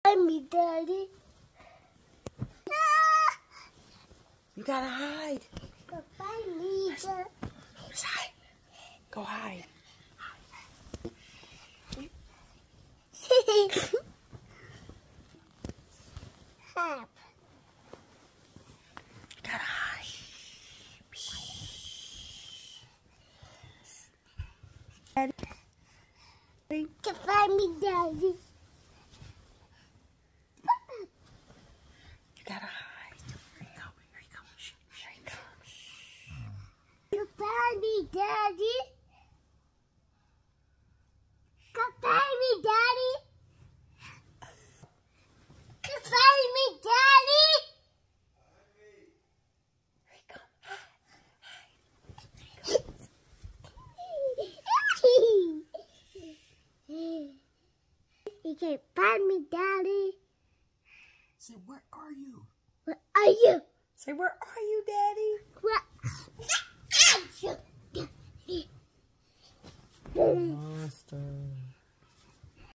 find me, Daddy. You gotta hide. Go find me, Daddy. Just hide. Go hide. Help. You gotta hide. Go find me, Daddy. You gotta hide. Here he comes. Here he comes. Here he comes. Go find me, Daddy. Go find me, Daddy. Go find me, Daddy. Here he comes. You can't find me, Daddy. Say, where are you? Where are you? Say, where are you, Daddy? Where are you? Monster.